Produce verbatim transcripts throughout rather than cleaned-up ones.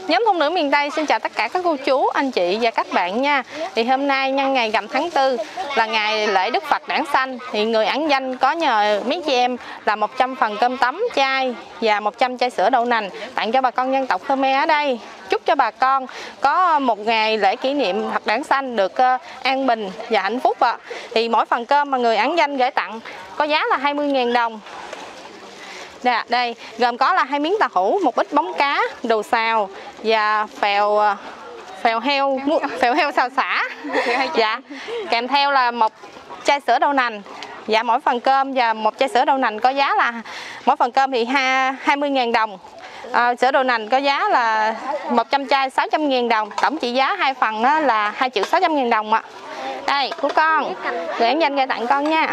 Nhóm Phụ Nữ Miền Tây xin chào tất cả các cô chú, anh chị và các bạn nha. Thì hôm nay nhân ngày rằm tháng tư là ngày lễ Đức Phật Đản Sanh. Thì người ẩn danh có nhờ mấy chị em là một trăm phần cơm tấm chai và một trăm chai sữa đậu nành tặng cho bà con dân tộc Khmer ở đây. Chúc cho bà con có một ngày lễ kỷ niệm Phật Đản Sanh được uh, an bình và hạnh phúc ạ. À. Thì mỗi phần cơm mà người ẩn danh gửi tặng có giá là hai mươi nghìn đồng. Nè, đây gồm có là hai miếng tàu hũ, một ít bóng cá, đồ xào và phèo phèo heo phèo heo xào xả. Dạ, kèm theo là một chai sữa đậu nành. Dạ, mỗi phần cơm và một chai sữa đậu nành có giá là mỗi phần cơm thì hai mươi nghìn đồng. À, sữa đậu nành có giá là một trăm chai sáu trăm nghìn đồng. Tổng trị giá hai phần là hai triệu sáu trăm nghìn đồng ạ. Đây, của con, người ẩn danh gửi tặng con nha.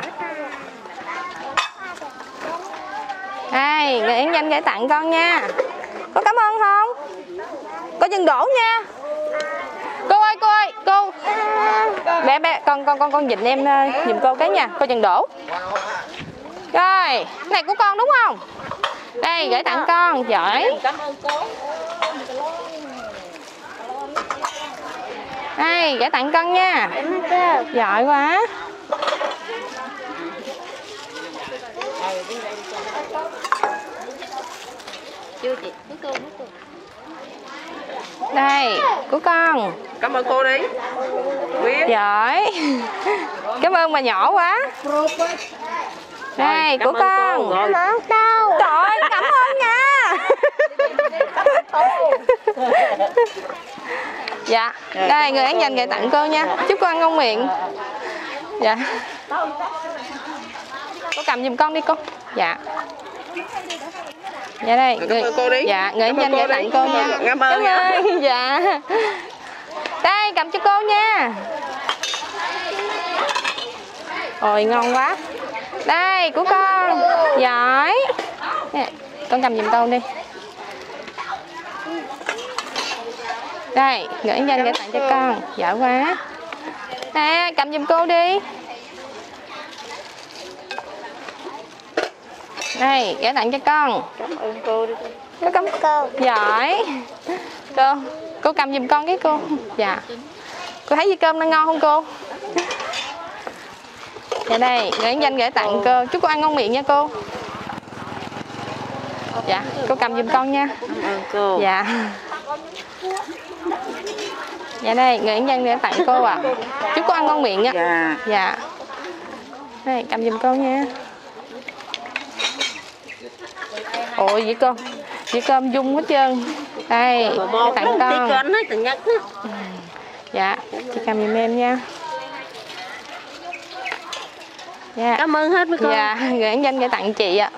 Đây, người ẩn danh gửi tặng con nha. Có cảm ơn không? Có dừng đổ nha. Cô ơi, cô ơi, cô. Bé bé con con con con dịnh em giùm cô cái nha, cô dừng đổ. Rồi, cái này của con đúng không? Đây, gửi tặng con, giỏi. Đây, gửi tặng con nha. Giỏi quá. Chưa chị, của cô, của cô. Đây, của con. Cảm ơn cô đi. Quyến. Giỏi. Cảm ơn bà nhỏ quá. Đây, của con. Cảm ơn đâu. Trời ơi, cảm ơn nha. Dạ, đây người ẩn danh gửi tặng cô nha. Chúc con ăn ngon miệng. Dạ. Cô cầm giùm con đi cô. Dạ. Dạ đây, Cảm ơn cô đi. Dạ, người ẩn danh gửi tặng cô nha. Cảm ơn. Cảm ơn. Dạ. Đây, cầm cho cô nha. Ôi ngon quá. Đây, của con. Giỏi. Nè, con cầm giùm con đi. Đây, người ẩn danh gửi tặng cho con. Giỏi quá. Nè, cầm giùm cô đi. Đây, gửi tặng cho con. Cảm ơn cô đi. Cô cảm cô. Giỏi. Cô, cô cầm giùm con cái cô. Dạ. Cô thấy dưa cơm nó ngon không cô? Dạ đây, người ẩn danh gửi tặng cô. Chúc cô ăn ngon miệng nha cô. Dạ, cô cầm giùm con nha. Cảm ơn cô. Dạ. Dạ đây, người ẩn danh gửi tặng cô ạ. À. Chúc cô ăn ngon miệng nha. Dạ. Dạ. Đây, cầm giùm cô nha. Ôi vậy cô, dĩa cơm dung hết trơn. Đây, tặng con. Dạ, chị cầm giùm em nha. Dạ. Cảm ơn hết mấy con. Dạ, người ẩn danh gửi tặng chị ạ.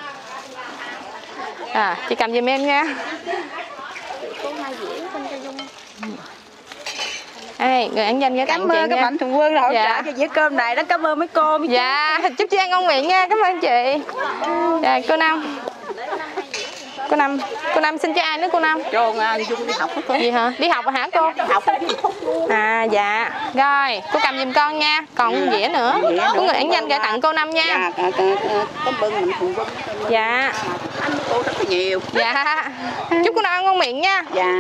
À, chị cầm giùm em nha. Đây, người ẩn danh gửi tặng Cảm chị ơn nha. các mạnh thường quân hỗ Dạ. trợ cho dĩa cơm này đó. Cảm ơn mấy cô. Mấy dạ, chúc chị ăn ngon miệng nha. Cảm ơn chị. Dạ, cô Năm. Cô Năm, cô Năm xin cho ai nữa cô Năm? Cho Dung đi học cô. Gì hả? Đi học hả cô? Học. À dạ. Rồi, cô cầm giùm con nha. Còn dĩa nữa. Có người ẩn danh gửi tặng cô Năm nha. Dạ, cảm ơn mạnh thường quân. Dạ. Anh với cô rất là nhiều. Dạ. Chúc cô Năm ăn ngon miệng nha. Dạ.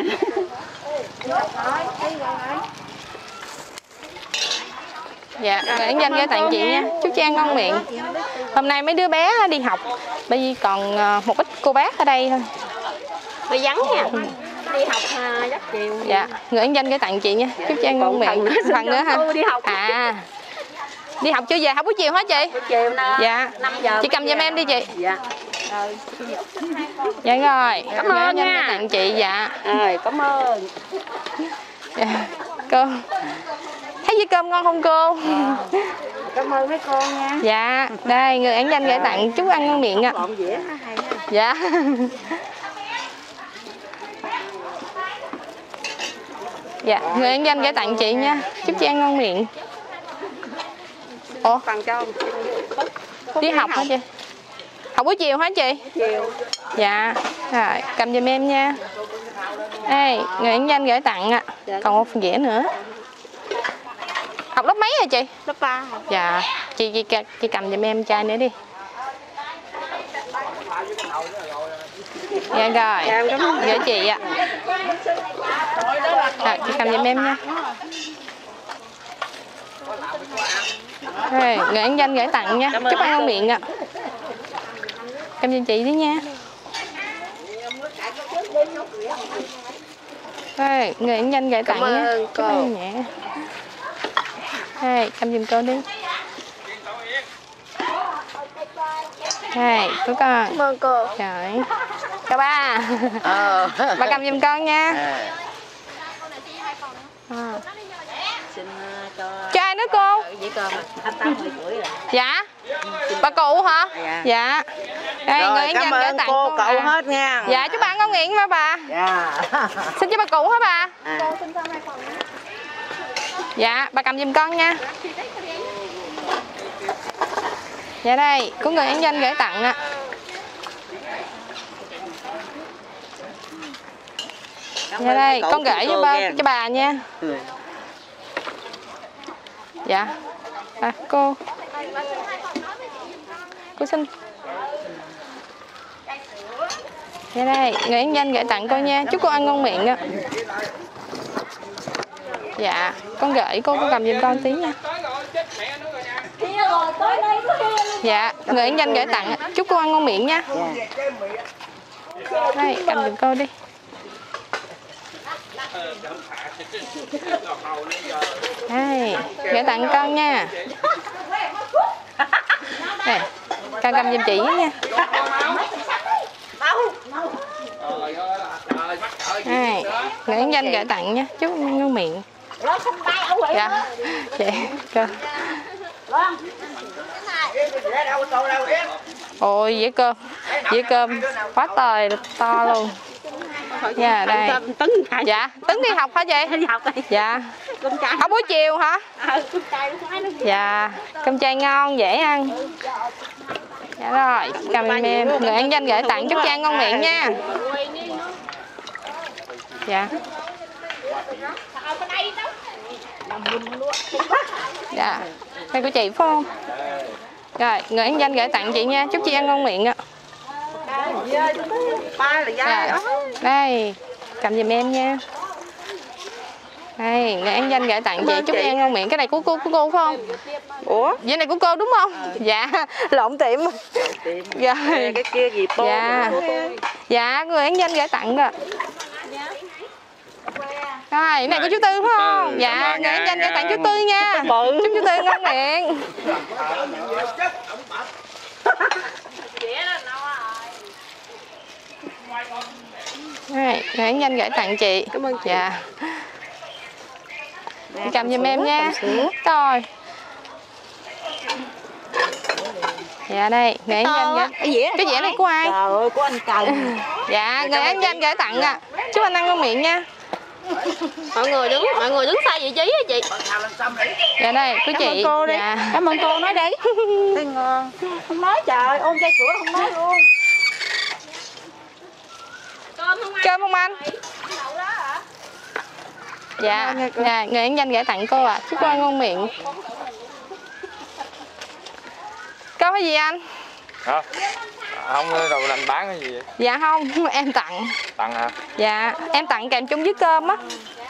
Dạ, người ẩn danh gửi tặng chị nha. Chúc chị ăn ngon miệng. Hôm nay mấy đứa bé đi học, bây giờ còn một ít cô bác ở đây thôi. Hơi vắng nha. Đi học rất chiều. Dạ, người ẩn danh gửi tặng chị nha. Chúc chị ăn ngon miệng. Phần nữa ha. Đi học. À. Đi học chưa về, học buổi chiều hả chị? Buổi chiều nè. Dạ. năm giờ. Chị cầm giùm em đi chị. Dạ. Rồi. Dạ rồi. Cảm người ơn ẩn danh nha. gửi tặng chị dạ. Rồi, cảm ơn. Dạ. Cô. Thấy dưa cơm ngon không cô? Cảm ơn mấy con nha. Dạ, đây người ẩn danh gửi tặng chúc ăn ngon miệng ạ. Bọn dĩa hay ha. Dạ. Dạ, người ẩn danh gửi tặng chị nha. Chúc chị ăn ngon miệng. Ủa? Phần cho. Đi học hả chị? Học buổi chiều hả chị? Chiều. Dạ. Rồi, cầm giùm em nha. Đây, người ẩn danh gửi tặng ạ. Còn một phần dĩa nữa. Học lớp mấy rồi chị? Lớp ba. Dạ, chị, chị, chị cầm giùm em chai nữa đi. Dạ rồi, gửi chị ạ. À, chị cầm giùm em nha. Rồi, người ăn danh gửi tặng nha. Chúc ăn ngon miệng ạ. Cầm giùm chị đi nha. Rồi, người ăn danh gửi tặng nha. Chúc ăn nhẹ. Rồi, cầm giùm cô đi. Rồi, của con. Cảm ơn cô. Trời. Chào ba. Ờ. Bà cầm giùm con nha. À. Xin cho Cho ai nữa cô? vậy cơ mà tám tám mươi tuổi rồi. Dạ. Bà cụ hả? Dạ. Dạ. Đây, Rồi, người ăn cảm danh gửi ơn tặng cô cô cậu à. hết nha. Dạ, chúc bạn ngon miệng nha bà. Dạ. Xin cho bà cụ hả bà? À. Dạ, bà cầm giùm con nha. Dạ đây, có người ăn danh gửi tặng ạ. Dạ đây, con gửi cho bà, cho bà nha. Ừ. Dạ. À, cô. Cô xin. Dạ đây, người ăn danh gửi tặng cô nha. Chúc cô ăn ngon miệng ạ. Dạ, con gửi cô, cô cầm giùm con tí nha. Dạ, người ăn danh gửi tặng. Chúc cô ăn ngon miệng nha. Đây, cầm giùm cô đi. Đây, gửi tặng con nha. Đây, con cầm giùm chị nha. Đây, người ăn danh gửi tặng nha. Chúc ngon miệng. Dạ, chị cơ. Ôi dĩa cơm, dĩa cơm quá trời to luôn. Dạ đây. Tấn Dạ, Tấn đi học hả chị? đi học đây. Dạ. Cơm chay. Học buổi chiều hả? Ờ, cơm chay nó. Dạ, cơm chay ngon dễ ăn. Dạ rồi, cầm em em, người ăn danh gửi tặng chúc chị ăn ngon miệng nha. Dạ. Dạ, đây của chị phải không? Rồi, người ăn danh gửi tặng chị nha, chúc chị ăn ngon miệng ạ. Dạ. Đây, cầm giùm em nha. Đây, người ăn danh gửi tặng chị, chúc chị ăn ngon miệng. Cái này của cô, của cô phải không? Ủa? Vậy này của cô đúng không? À. Dạ, lộn tiệm. Dạ. Cái kia gì tô. Dạ. Dạ, người ăn danh gửi tặng rồi. Rồi, cái này của chú Tư phải không? Ừ, dạ, người ăn danh gửi tặng chú Tư nha. Chúc chú Tư ngon miệng. Rồi, người ăn danh gửi tặng chị. Cảm ơn chị. Dạ. Chị cầm giùm em nha. Rồi. Dạ đây, người ăn danh gửi. Cái dĩa Cái dĩa này của ai? Trời ơi, của anh Cần. Dạ, người ăn danh gửi tặng ạ. Chúc anh ăn ngon miệng nha. Mọi người đứng, mọi người đứng sai vị trí á chị. Dạ đây, của chị. Cảm ơn cô đi. Dạ. Cảm ơn cô nói đi. Thấy ngon. Không nói trời, ôm chai sữa không nói luôn. Cơm không ăn. Cơm không anh? Dạ, dạ, người ăn danh gửi tặng cô ạ. À. Chúc cô ăn ngon miệng. Có cái gì anh? Hả? Không rồi làm bán cái gì vậy? Dạ không, em tặng. Tặng hả? Dạ, em tặng kèm chung với cơm á.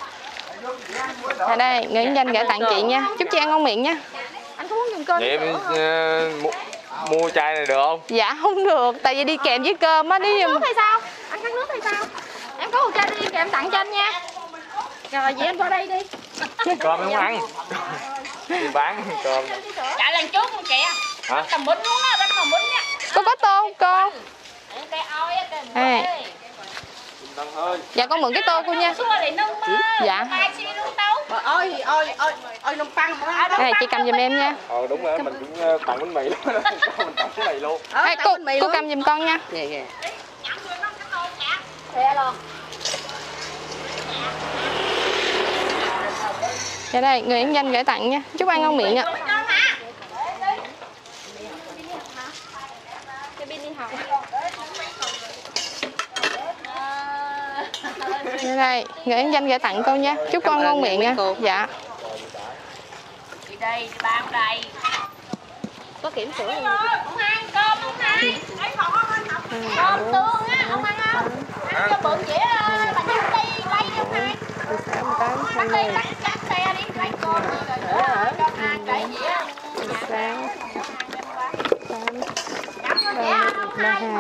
Dạ đây, người ăn danh gửi tặng chị nha. Chúc chị ăn ngon miệng nha. Anh có muốn dùng cơm? Vậy em uh, mua, mua chai này được không? Dạ không được, tại vì đi kèm với cơm á. Đi Nước hay sao? Anh khát nước hay sao? Em có một chai đi kèm tặng cho anh nha. Rồi vậy anh qua đây đi. Cơm em không ăn. Đi bán cơm. Dạ lần trước con kìa. Hả? Tầm bún luôn á, bánh tầm bún nha. Cô có tô không cô? Cây oi á, cây À. Dạ con mượn cái tô cô nha. Dạ. Ôi, ôi, ôi, ôi nông păng. Đây chị cầm giùm em nha. Ờ đúng rồi, mình cũng tặng bánh mì luôn. Mình tặng cái này luôn. Ê, cô, cô cầm giùm con nha. Dạ dạ. Dạ đây, người ăn danh gửi tặng nha. Chúc ăn ngon miệng ạ. Dạ đây, người ăn danh gửi tặng cô nha. Chúc con ngon miệng nha. Dạ. Đi đây, đi bán đây. Có kiểm sữa luôn. Không ăn cơm không ăn. Lấy còn không ăn học. Cơm tương á, không ăn không? Ăn cho bự dĩa bà nhân tiên. mươi. Cắt xe đi, lấy con rồi con ăn cái gì á. Sáng. tám. ba hai.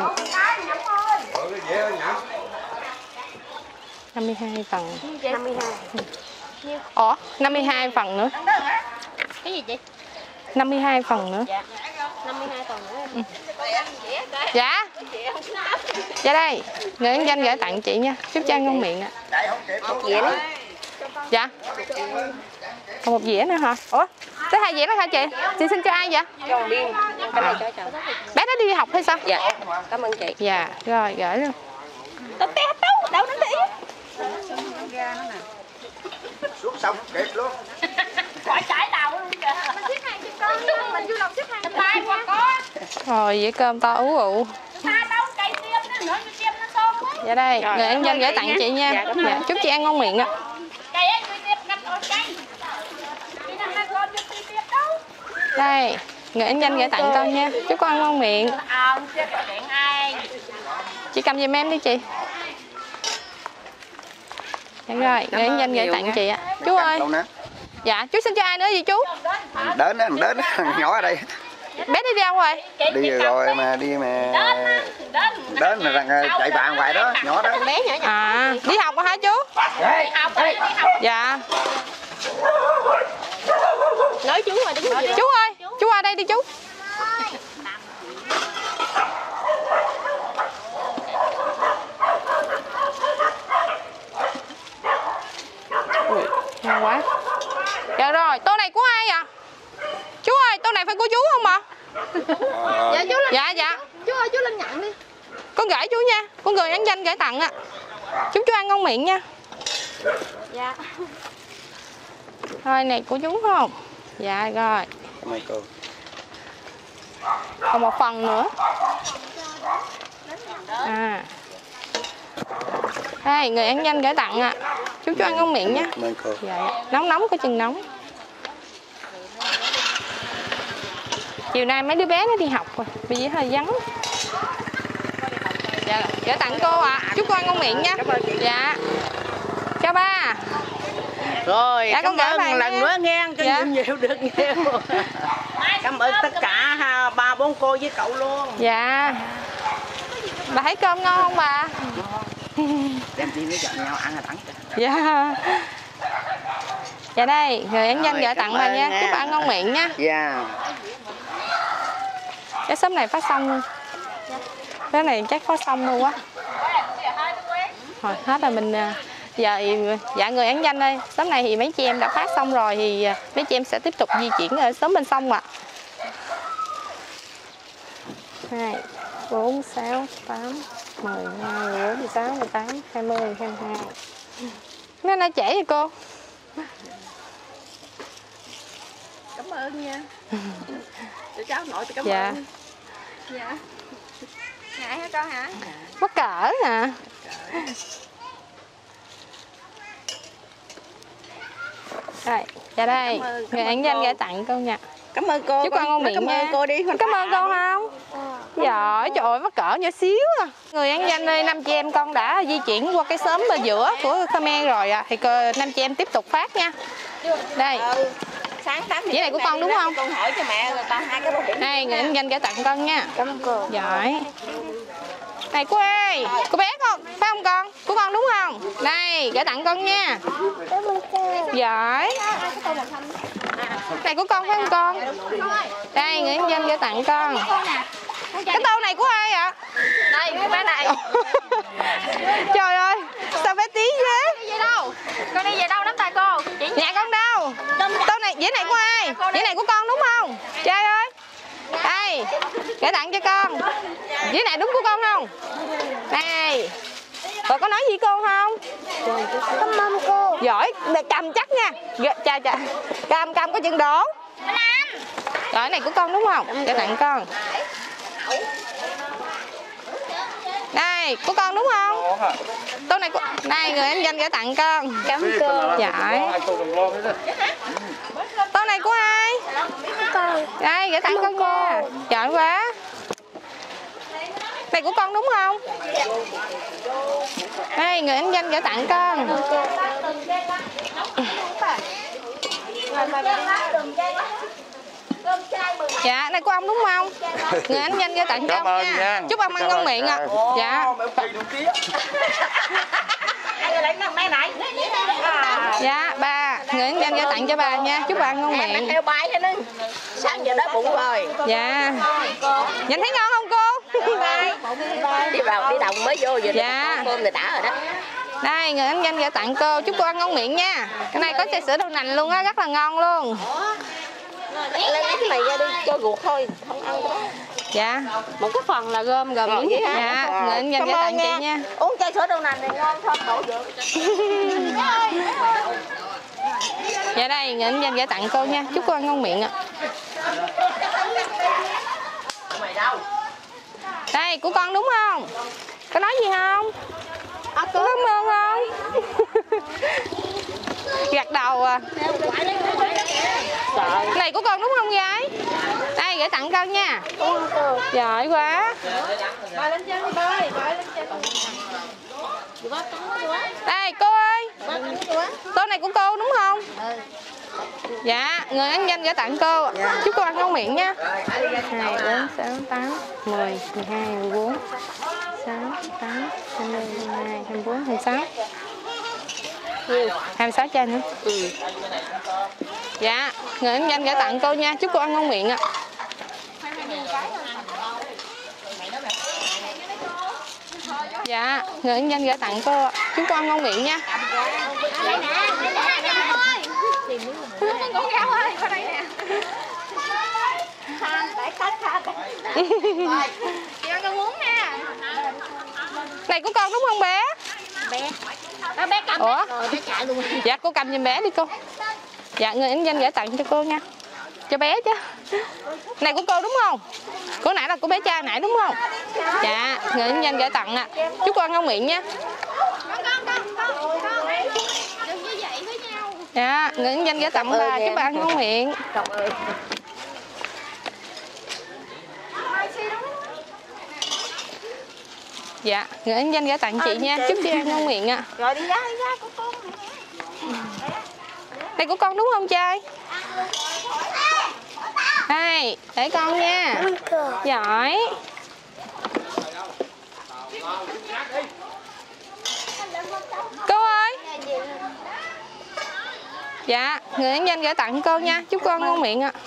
năm mươi hai phần. năm mươi hai. Ủa, năm mươi hai phần nữa. Cái gì chị? năm mươi hai phần nữa. Dạ. năm mươi hai phần nữa. Ừ. Dạ. Dạ đây, người ấn danh gửi tặng chị nha. Chúc cho ăn ngon miệng ạ. Một dĩa đó. Dạ. Còn một dĩa nữa hả? Ủa, tới hai dĩa nữa hả chị? Chị xin cho ai vậy? Cho Biên. Cái này cho chồng. Bé nó đi học hay sao? Dạ. Cảm ơn chị. Dạ, rồi gửi luôn. Tao té đâu, đâu nó đi. Xuống xong kịp luôn. Khỏi trái đầu luôn kìa. Mình xếp hàng cho con. Mình vui lòng xếp hàng. Tay qua có. Rồi dĩa cơm to ú ụ. Ta đâu cây tiêm nữa, như tiêm nó tôm đấy. Dạ đây, người ấn danh gửi tặng chị nha. Dạ, chúc chị ăn ngon miệng ạ. Cây ấy tôi tiêm năm rồi cây. Đi năm nay con chưa tiêm đâu. Đây, người ấn danh gửi tặng con nha. Chúc con ăn ngon miệng. Ờ, chưa có điện ai. Chị cầm giùm em đi chị. Dạ rồi, người ấn danh gửi tặng chị ạ. Chú ơi. Dạ, chú xin cho ai nữa gì chú? Đến á, đến á, nhỏ ở đây. Bé đi đâu rồi? Đi rồi mà đi mà đến là rằng chạy bạn hoài đó, nhỏ đó. Bé nhỏ nhỏ. À, đi học hả chú? Đi học rồi, đi học. Dạ. Nói chú rồi, đứng Chú ơi, chú qua đây đi chú. Ui, ngon quá. Dạ rồi, tô này của ai ạ? Chú ơi, tô này phải của chú không ạ? Dạ chú Linh. Dạ dạ. Chú ơi, chú Linh nhận đi. Con gửi chú nha. Con người ấn danh gửi tặng ạ. Chúc chú ăn ngon miệng nha. Dạ. Thôi này của chú không? Dạ rồi. Cảm ơn cô. Còn một phần nữa. À. Đây, người ấn danh gửi tặng ạ. Chúc chú ăn ngon miệng nha. Cảm ơn cô. Dạ, nóng nóng có chừng nóng. Chiều nay mấy đứa bé nó đi học rồi, bây giờ hơi vắng. Dạ, gửi tặng cô ạ. À. Chúc cô ăn ngon miệng nha. Dạ. Chào ba. Rồi, Dạ, cảm con ơn lần nha. nữa nghe, cho Dạ. nhiều nhiều được nhiều. Cảm ơn tất cả ha, ba bốn cô với cậu luôn. Dạ. Bà thấy cơm ngon không bà? Đem chị với chọn nhau ăn là đắng. Dạ. Dạ đây, người ấn danh Rồi, gửi cảm tặng bà ơn nha. nha. Chúc bà ăn ngon miệng nha. Dạ. Cái shop này phát xong luôn. Cái này chắc phát xong luôn quá. Rồi hết rồi mình giờ dạ người ấn danh ơi, shop này thì mấy chị em đã phát xong rồi thì mấy chị em sẽ tiếp tục di chuyển ở shop bên xong ạ. Hai, bốn, sáu, tám, mười, hai, mười bốn, mười sáu, mười tám, hai mươi, hai mươi hai. Nó nó trễ vậy cô? Cảm ơn nha. Cho cháu nội cho cảm Dạ. ơn. Dạ. Ngại hả con hả? Mắc cỡ hả? Rồi, dạ đây, Cảm ơn, cảm người ơn ấn danh cô. gửi tặng cô nha. Cảm ơn cô. Chúc con ngon miệng cảm nha. ơn cô đi. Cảm ơn con không? Giỏi, trời ơi, mắc cỡ nhỏ xíu à. Người ấn danh ơi, năm chị em con đã di chuyển qua cái xóm bên giữa của Khmer rồi à. Thì cô- năm chị em tiếp tục phát nha. Đây, Ừ. Sáng tám Dĩa này của con đúng không? Con hỏi cho mẹ rồi tao hai cái bảo hiểm. đây, người ấn danh gửi tặng con nha. Cảm ơn cô. Giỏi. Này cô ơi, cô bé con, phải không con? Của con đúng không? Đây, gửi tặng con nha. Giỏi. Này của con phải không con? Đây, người ấn danh gửi tặng con. Cái tô này của ai ạ? Đây, cái bé này. Trời ơi, sao bé tí thế? Đi về đâu? Con đi về đâu nắm tay cô? Chị Nhà con đâu? Tô này, dĩa này của ai? Dĩa này của con đúng không? Trời ơi. Đây, gửi tặng cho con. Dĩa này đúng của con không? Đây. Rồi có nói gì cô không? Cảm ơn cô. Giỏi, để cầm chắc nha. Chà chà. Cầm cầm có chừng đổ. Rồi cái này của con đúng không? Gửi tặng con. Đây, của con đúng không? Tô này của... Đây, người anh danh gửi tặng con. Cảm ơn cô. Giỏi. Tô này của ai? Con. Đây, gửi tặng con nha. Giỏi quá. Này của con đúng không? Đây, người anh danh gửi tặng con. Dạ, đây của ông đúng không? Người anh danh gửi tặng cho ông nha. nha. Chúc ông ăn ngon miệng ạ. À. Dạ. Dạ, ba, người anh danh gửi tặng cho bà nha. Chúc bà ăn ngon miệng. Theo bài cho nó. Sáng giờ đói bụng rồi. Dạ. Nhìn thấy ngon không cô? Đi vào đi đồng mới vô giờ dạ. Cơm thì đã rồi đó. Đây, người anh danh gửi tặng cô. Chúc cô ăn ngon miệng nha. Cái này có chai sữa đậu nành luôn á, rất là ngon luôn. Lấy cái này ra đi cho ruột thôi, không ăn cái đó. Dạ, một cái phần là gom gồm những gì dạ, người anh danh gửi tặng chị nha. Uống chai sữa đậu nành này ngon thơm đổ dược. Dạ đây, người anh danh gửi tặng cô nha. Chúc cô ăn ngon miệng ạ. Đây, của con đúng không? Có nói gì không? À, có cảm ơn không? Gật đầu à. Cái này của con đúng không gái? Đây, gửi tặng con nha. Giỏi quá. Đây, cô ơi. Tô này của cô đúng không? Dạ, người ăn danh gửi tặng cô. Chúc cô ăn ngon miệng nha. Hai, bốn, sáu, tám, mười, mười hai, mười bốn, sáu, tám, hai mươi, hai mươi hai, hai mươi bốn, hai mươi sáu. hai mươi sáu chai nữa. Ừ. Dạ, người ăn danh gửi tặng cô nha. Chúc cô ăn ngon miệng ạ. Dạ, người ăn danh gửi tặng cô. Chúc cô ăn ngon miệng nha. Con gáo ơi, qua đây nè. Để khách khách. Chị ăn con muốn nha. Này của con đúng không bé? Bé. Đó, bé cầm ủa? rồi bé chạy luôn. Dạ cô cầm giùm bé đi cô. Dạ người anh danh gửi tặng cho cô nha. Cho bé chứ. Này của cô đúng không? Của nãy là của bé trai nãy đúng không? Dạ, người anh danh gửi tặng ạ. À. Chúc cô ăn ngon miệng nha. Dạ, người anh danh gửi tặng bà. Chúc bà ăn ngon miệng. Dạ, người anh danh gửi tặng chị nha. Chúc chị ăn ngon miệng ạ. À. Rồi đi ra đi ra của con. Đây của con đúng không trai? Đây, để con nha. Giỏi. Cô ơi. Dạ, người anh danh gửi tặng cô nha. Chúc cô ăn ngon miệng ạ.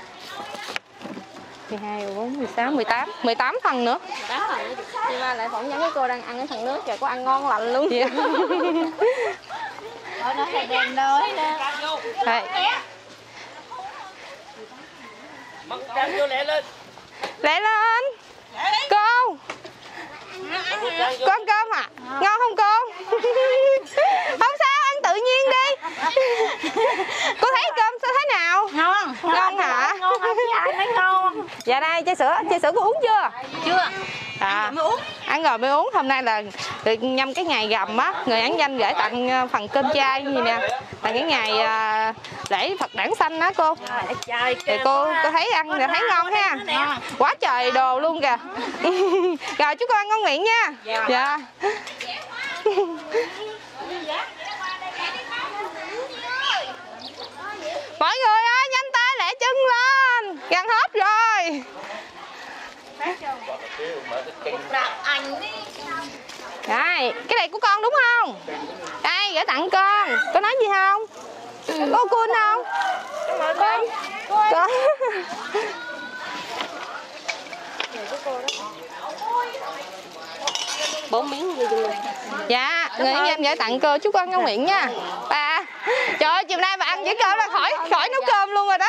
mười hai, mười bốn, mười sáu, mười tám, mười tám phần nữa. tám phần. Nhưng mà lại phỏng vấn cái cô đang ăn cái thằng nước kìa, có ăn ngon lành luôn. Dạ. Rồi nó hay đèn nói nè. Đây. Lẹ lên. Cô. Có ăn cơm à? Ngon không cô? Không sao, ăn tự nhiên đi. Cô thấy cơm sao thế nào? Ngon. Ngon hả? Ngon không chứ ai nói ngon. Dạ đây, chai sữa, chai sữa cô uống chưa? Chưa. À, ăn rồi mới uống. Ăn rồi mới uống. Hôm nay là được nhâm cái ngày rằm á, người ăn danh gửi tặng phần cơm chay gì nè. Là cái ngày uh, lễ Phật đản sanh đó cô. Thì cô cô thấy ăn rồi thấy ngon ha. Quá trời đồ luôn kìa. Rồi chúc cô ăn ngon miệng nha. Dạ. Mọi người ơi, nhanh tay lẹ chân lên. Gần hết rồi. Đây, cái này của con đúng không? Đây, gửi tặng con. Có nói gì không? Có cool không? Con. Có. Bốn miếng gì luôn. Dạ, người anh gửi tặng cô. Chúc con ngon miệng nha. Bà. Trời ơi, chiều nay bà ăn với cơm là khỏi khỏi nấu cơm luôn rồi đó.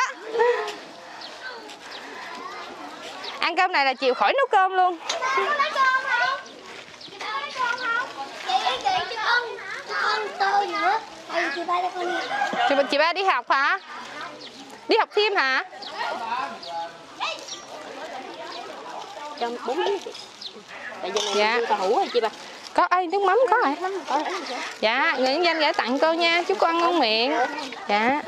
Ăn cơm này là chiều khỏi nấu cơm luôn. Chị, chị ba đi học hả? Đi học thêm hả? Cho bốn miếng. Tại vì này dạ. tàu hũ hay chị ba? Có ơi, nước mắm có rồi. Dạ, người nhân danh gửi tặng cô nha. Chúc cô ăn ngon miệng. Dạ.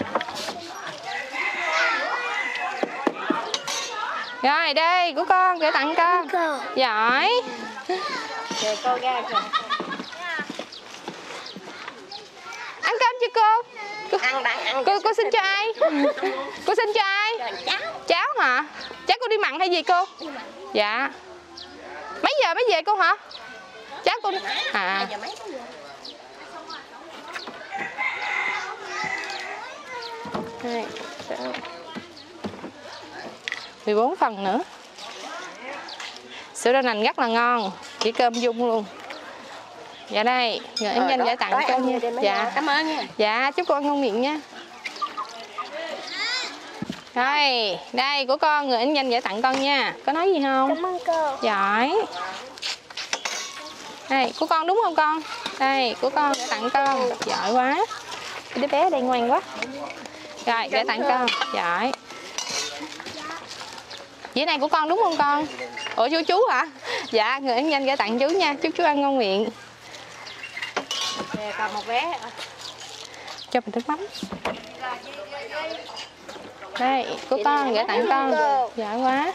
Rồi đây của con gửi tặng con. Giỏi. Kìa cô ra kìa. Ăn cơm cho cô. Cô, Ăn đang ăn. cô, cô xin cho ai? Cô xin cho ai? Cháu. Cháu hả? Cháu cô đi mặn hay gì cô? Dạ. Mấy giờ mới về cô hả? Cháu cô à. Giờ mấy cái giờ? Hai, mười bốn phần nữa. Sữa đậu nành rất là ngon, chỉ cơm dung luôn. Dạ đây, người anh danh gửi tặng cho nha. Dạ, Cảm ơn nha. dạ chúc con ngon miệng nha. Rồi, đây của con, người anh danh gửi tặng con nha. Có nói gì không? Cảm ơn cô. Giỏi. Đây, của con đúng không con? Đây, của con gửi tặng con. Giỏi quá. Đứa bé đây ngoan quá. Rồi, gửi tặng con. Giỏi. Dĩa này của con đúng không con? Ủa chú chú hả? Dạ, người anh danh gửi tặng chú nha. Chúc chú ăn ngon miệng. Nè, còn một vé. Cho mình nước mắm. Đây, của con gửi tặng con. Giỏi quá.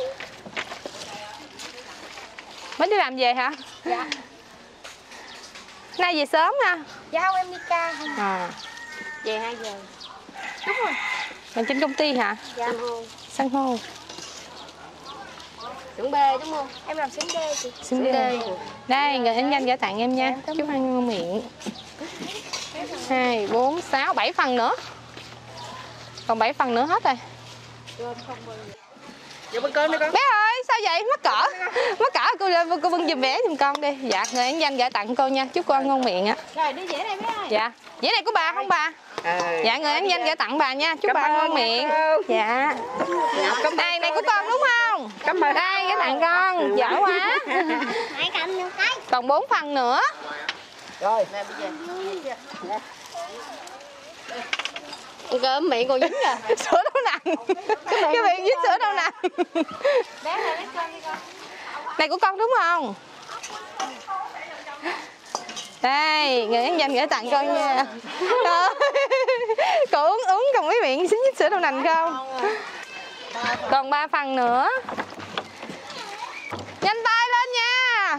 Mới đi làm về hả? Dạ. Nay về sớm ha? Giao em đi ca không? À. Về hai giờ. Đúng rồi. Mình trên công ty hả? Dạ hô. San hô. Xưởng B đúng không? Em làm xưởng D chị. Xưởng D. Đây, người anh danh gửi tặng em nha. Chúc ăn ngon miệng. Hai, bốn, sáu, bảy phần nữa. Còn bảy phần nữa hết rồi. Dạ bưng cơm đi con. Bé ơi, sao vậy? Mắc cỡ. Mắc cỡ cô cô bưng giùm bé giùm con đi. Dạ, người anh danh gửi tặng cô nha. Chúc cô ăn ngon miệng ạ. Rồi đi dễ này bé ơi. Dạ. Dĩa này của bà không bà? À, Dạ, người anh danh gửi tặng bà nha. Chúc Cảm bà ăn ơn ngon miệng. cô. Dạ. Đây, này của con đúng không? Cảm ơn. Đây, gửi tặng con. Giỏi quá. Hãy cầm một cái. Còn bốn phần nữa. Rồi. Cơm miệng còn dính rồi. Sữa đậu nành. Cái miệng với sữa đậu nành. Bé ơi lấy cơm đi con. Này của con đúng không? Đây, người anh danh gửi tặng con nha. Cô uống uống còn mấy miệng xính với sữa đậu nành không? Còn ba phần nữa. Nhanh tay lên nha.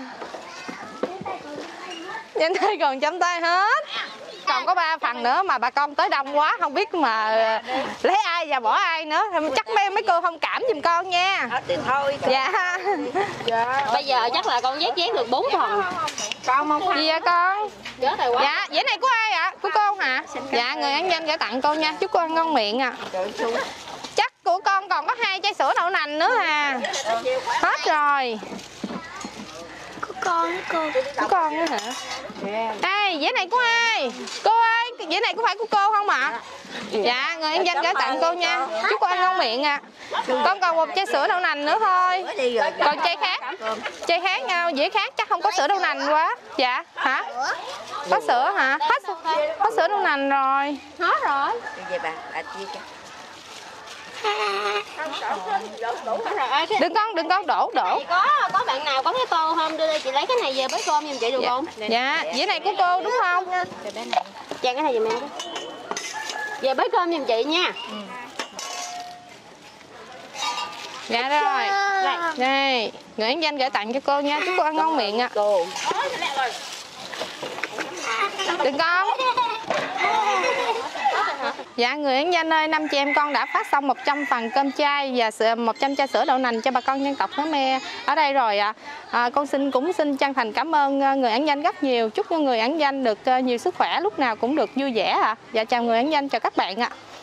Nhanh tay còn chấm tay hết. Còn có ba phần nữa mà bà con tới đông quá không biết mà lấy ai và bỏ ai nữa. Chắc mấy mấy cô thông cảm giùm con nha. Hết thì thôi. Dạ. Dạ. Bây giờ chắc là con vét vét được bốn phần. Con không Gì vậy con? Chớ tài quá. Dạ, dĩa này của ai ạ? Của cô hả? Dạ, người ăn danh gửi tặng cô nha. Chúc cô ăn ngon miệng ạ. À. Chắc của con còn có hai chai sữa đậu nành nữa à. Hết rồi. Của con cô. Của con nữa hả? Đây, dĩa này của ai? Cô ơi, dĩa này có phải của cô không ạ? Dạ, người ăn danh gửi tặng cô nha. Chúc cô ăn ngon miệng ạ. À. Con còn một chai sữa đậu nành nữa thôi. Còn chai khác. Chai khác nhau, dĩa khác chắc không có sữa đậu nành quá. Dạ, hả? Có sữa hả? Hết có sữa đậu nành rồi. Hết rồi. Vậy bà, bà chia cho. Đừng con, đừng con đổ đổ. Chị có có bạn nào có cái tô không? Đưa đây chị lấy cái này về bới cơm giùm chị được không? Dạ, dĩa này của cô đúng không? Chàng cái này giùm em. Về bới cơm giùm chị nha. Dạ rồi. Đây, người anh danh gửi tặng cho cô nha. Chúc cô ăn ngon miệng ạ. À. Đừng con. Dạ, người ăn danh ơi, năm chị em con đã phát xong một trăm phần cơm chay và một trăm chai sữa đậu nành cho bà con dân tộc Khmer ở đây rồi ạ. À. À, con xin cũng xin chân thành cảm ơn người ăn danh rất nhiều. Chúc cho người ăn danh được nhiều sức khỏe, lúc nào cũng được vui vẻ ạ. À. Dạ, chào người ăn danh, chào các bạn ạ. À.